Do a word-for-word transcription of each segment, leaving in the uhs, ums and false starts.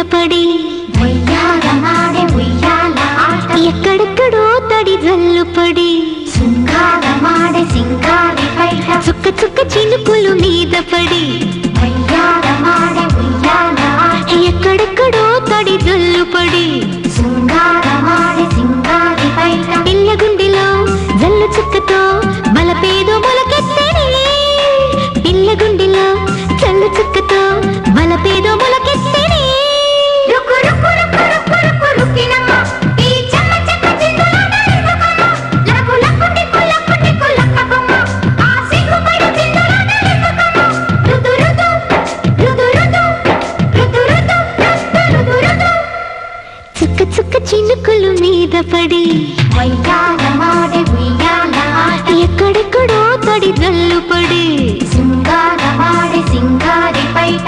పడి ఉయ్యాలమాడే ఉయ్యాల ఆట ఎక్కడెక్కడో తడి జల్లు పడి సింగారమాడే సింగారి పైట చుక్క చుక్క చినుకులు మీద పడి ఉయ్యాలమాడే ఉయ్యాల ఆట ఎక్కడెక్కడో తడి జల్లు పడి సింగారమాడే సింగారి పైట పిల్ల గుండెలో జల్లు చుక్కతో బలపేదో మొలకెత్తని పిల్ల గుండెలో జల్లు చుక్కతో బలపేదో మొలకెత్తని రుకు రుకు రుకు రుకు రుకు రుకినమ్మ ఈ చెమ్మ చెక్క చిందులాట ఎందుకమ్మ లకు లకు టిక్కు లకు టిక్కు లక్కబొమ్మ ఆ సిగ్గు పైన చిందులాట ఎందుకమ్మ రుదు రుదు రుదు రుదు రుదు రుదు రుదు రుదు చుక్క చుక్క చినుకులు మీద పడి ఉయ్యాలమాడే ఉయ్యాల ఆట ఎక్కడెక్కడో తడి జల్లు పడి సింగారమాడే సింగారి పైట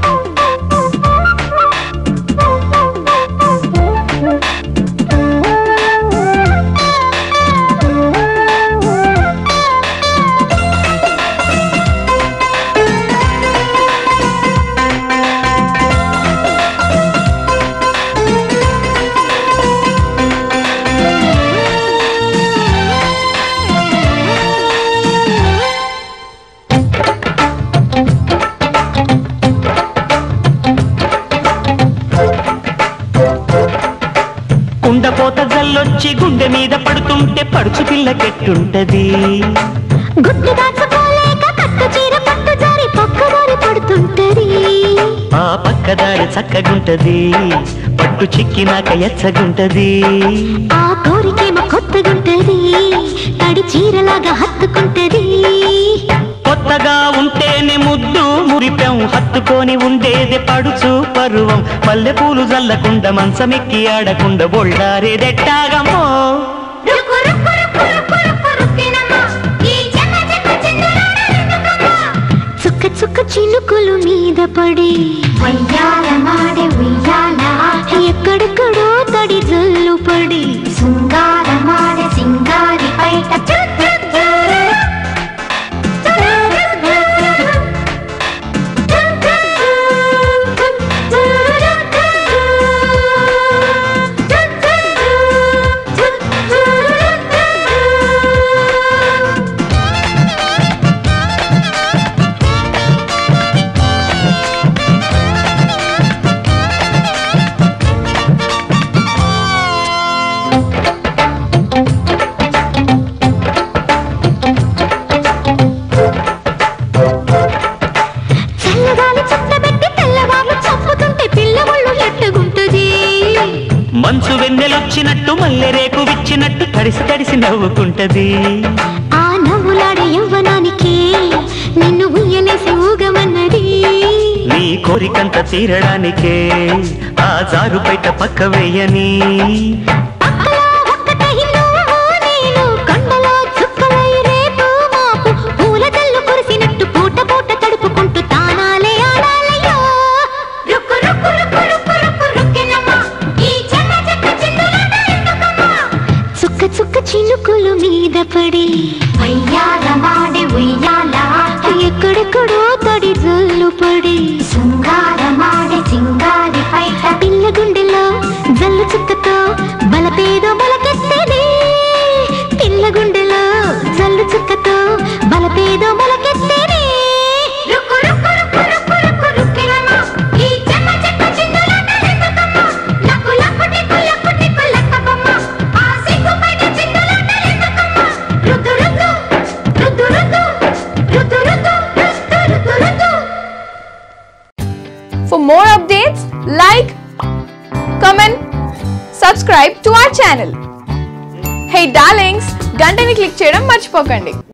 కుండపోత జల్లొచ్చి గుండె మీద పడుతుంటే పడుచు పిల్లకెట్టుంటది గుట్టు దాచుకోలేక కట్టు చీర పట్టు జారి పక్కదారి పడుతుంటది ఆ పక్కదారి చక్కగుంటది పట్టు చిక్కినాక ఎచ్చగుంటది ఆ కోరికేమో కొత్తగుంటది తడి చీరలాగా హత్తుకుంటది కొత్తగా ఉంటేనే ముద్దు మురిపెం హత్తుకొని ఉండేది పడుచు పరువం పల్లెపూలు జల్లకుండా మంచమెక్కి ఆడకుండా బొళ్ళారేదెట్టాగమ్మో రుకు రుకు రుకు రుకు రుకు రుకినమ్మ ఈ చెమ్మ చెక్క చిందులాట ఎందుకమ్మ చుక్క చుక్క చినుకులు మీద పడి ఉయ్యాలమాడే ఉయ్యాల ఆట ఎక్కడెక్కడో తడి జల్లు పడి సింగారమాడే సింగారి పైట చల్లగాలి చుట్టబెట్టి తెల్లవార్లు చంపుతుంటే పిల్లవాళ్ళు ఎట్టగుంటది మంచు వెన్నెలొచ్చినట్టు మల్లెరేకు విచ్చినట్టు తడిసి తడిసి నవ్వుకుంటది ఆ నవ్వులాడే యవ్వనానికి నిన్ను ఉయ్యలేసి ఊగమన్నది నీ కోరికంత తీరడానికే ఆ జారు బయట పక్క వేయని పక్కలో ఒక్కటై నువ్వు నేను కొండలో చుక్కలై రేపు మాపు పూల జల్లు కురిసినట్టు పూట పూట తడుపుకుంటూ తానాలే ఆడాలయ్యో రుకు రుకు రుకు రుకు రుకు రుకినమ్మ ఈ చెమ్మ చెక్క చిందులాట ఎందుకమ్మ చుక్క చుక్క చినుకులు మీద పడి ఉయ్యాలమాడే ఉయ్యాల ఆట ఎక్కడెక్కడో తడి జల్లు పడి సింగారమాడే సింగారి పైట పిల్ల గుండెలో జల్లు చుక్కతో బలపేదో మొలకెత్తని పిల్ల గుండెలో జల్లు చుక్కతో బలపేదో మొలకెత్తని రుకు రుకు రుకు రుకు రుకు రుకినమ్మ ఈ చెమ్మ చెక్క చిందులాట ఎందుకమ్మ లకు లకు టిక్కు లకు టిక్కు లక్కబొమ్మ ఆ సిగ్గు పైన చిందులాట ఎందుకమ్మ రుదు రుదు రుదు రుదు రుదు రుదు రుదు రుదు. For more updates, like, comment, subscribe to our channel. Hey darlings, గంటని click చేయడం మర్చిపోకండి.